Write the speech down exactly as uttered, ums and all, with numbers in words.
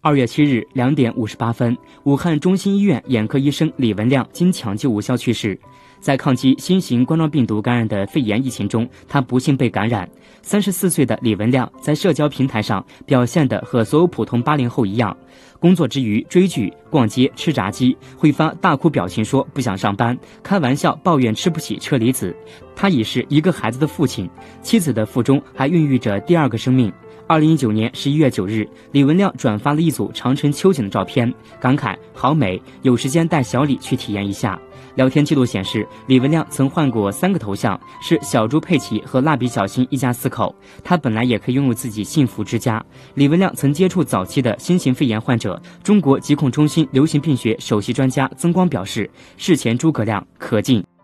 二月七日两点五十八分，武汉中心医院眼科医生李文亮经抢救无效去世。在抗击新型冠状病毒感染的肺炎疫情中，他不幸被感染。三十四岁的李文亮在社交平台上表现得和所有普通八零后一样，工作之余追剧、逛街、吃炸鸡，会发大哭表情说不想上班，开玩笑抱怨吃不起车厘子。他已是一个孩子的父亲，妻子的腹中还孕育着第二个生命。二零一九年十一月九日，李文亮转发了一组长城秋景的照片，感慨好美，有时间带小李去体验一下。聊天记录显示，李文亮曾换过三个头像，是小猪佩奇和蜡笔小新一家四口。他本来也可以拥有自己幸福之家。李文亮曾接触早期的新型肺炎患者，中国疾控中心流行病学首席专家曾光表示，事前诸葛亮可敬。